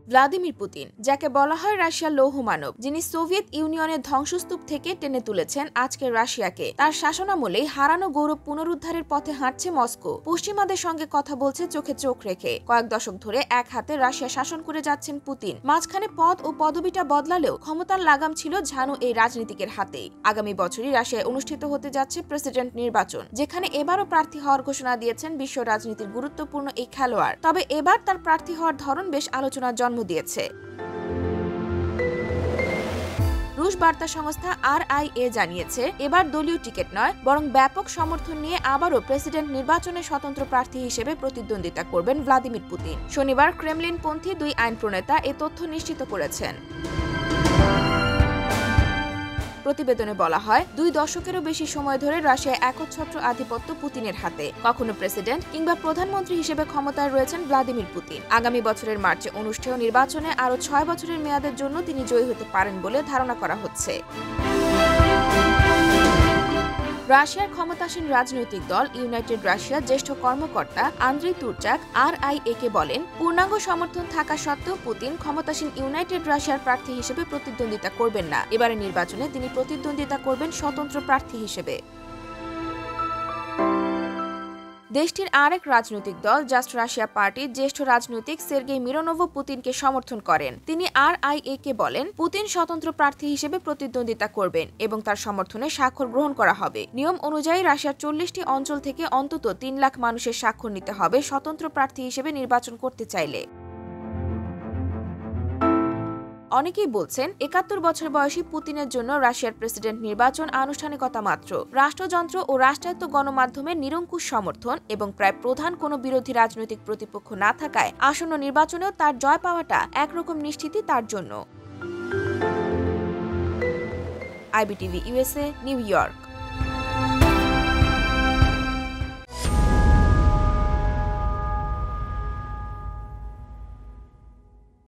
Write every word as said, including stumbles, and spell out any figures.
Vladimir Putin, যাকে বলা হয় রাশিয়ার লৌহ মানব, যিনি সোভিয়েত ইউনিয়নের ধ্বংসস্তূপ থেকে টেনে তুলেছেন আজকের রাশিয়াকে, তার শাসনামলেই হারানো গৌরব পুনরুদ্ধারের পথে হাঁটছে মস্কো। পশ্চিমাদের সঙ্গে কথা বলছে চোখে চোখ রেখে। কয়েক দশক ধরে এক হাতে রাশিয়া শাসন করে যাচ্ছেন পুতিন। মাঝখানে পদ ও পদবিটা বদলালেও ক্ষমতার লাগাম ছিল ঝানু এই রাজনীতিকের হাতেই। আগামী বছরই রাশিয়ায় অনুষ্ঠিত হতে যাচ্ছে প্রেসিডেন্ট নির্বাচন, যেখানে এবারও প্রার্থী হওয়ার ঘোষণা দিয়েছেন বিশ্ব রাজনীতির গুরুত্বপূর্ণ এই খেলোয়াড়। তবে এবার তার প্রার্থী হওয়ার ধরন বেশ আলোচনার জন্ম দিয়েছে। রুশ বার্তা সংস্থা আর আই এ জানিয়েছে, এবার দলীয় টিকিট নয় বরং ব্যাপক সমর্থন নিয়ে আবারও প্রেসিডেন্ট নির্বাচনে স্বতন্ত্র প্রার্থী হিসেবে প্রতিদ্বন্দ্বিতা করবেন ভ্লাদিমির পুতিন। শনিবার ক্রেমলিনপন্থী দুই আইন প্রণেতা এ তথ্য নিশ্চিত করেছেন। প্রতিবেদনে বলা হয়, দুই দশকেরও বেশি সময় ধরে রাশিয়ায় একচ্ছত্র আধিপত্য পুতিনের হাতে। কখনো প্রেসিডেন্ট কিংবা প্রধানমন্ত্রী হিসেবে ক্ষমতায় রয়েছেন ভ্লাদিমির পুতিন। আগামী বছরের মার্চে অনুষ্ঠেয় নির্বাচনে আরও ছয় বছরের মেয়াদের জন্য তিনি জয়ী হতে পারেন বলে ধারণা করা হচ্ছে। রাশিয়ার ক্ষমতাসীন রাজনৈতিক দল ইউনাইটেড রাশিয়ার জ্যেষ্ঠ কর্মকর্তা Andriy Turchak R I A কে বলেন, পূর্ণাঙ্গ সমর্থন থাকা সত্ত্বেও পুতিন ক্ষমতাসীন ইউনাইটেড রাশিয়ার প্রার্থী হিসেবে প্রতিদ্বন্দ্বিতা করবেন না। এবারের নির্বাচনে তিনি প্রতিদ্বন্দ্বিতা করবেন স্বতন্ত্র প্রার্থী হিসেবে। দেশটির আরেক রাজনৈতিক দল জাস্ট রাশিয়া পার্টির জ্যেষ্ঠ রাজনৈতিক সের্গেই মিরোনোভ পুতিনকে সমর্থন করেন। তিনি আর আই এ কে বলেন, পুতিন স্বতন্ত্র প্রার্থী হিসেবে প্রতিদ্বন্দ্বিতা করবেন এবং তার সমর্থনে স্বাক্ষর গ্রহণ করা হবে। নিয়ম অনুযায়ী রাশিয়ার চল্লিশটি অঞ্চল থেকে অন্তত তিন লাখ মানুষের স্বাক্ষর নিতে হবে স্বতন্ত্র প্রার্থী হিসেবে নির্বাচন করতে চাইলে। অনেকেই বলছেন, একাত্তর বছর বয়সী পুতিনের জন্য রাশিয়ার প্রেসিডেন্ট নির্বাচন আনুষ্ঠানিকতা মাত্র। রাষ্ট্রযন্ত্র ও রাষ্ট্রায়ত্ত গণমাধ্যমের নিরঙ্কুশ সমর্থন এবং প্রায় প্রধান কোনো বিরোধী রাজনৈতিক প্রতিপক্ষ না থাকায় আসন্ন নির্বাচনেও তার জয় পাওয়াটা একরকম নিশ্চিতই তার জন্য। IBTV USA, New York.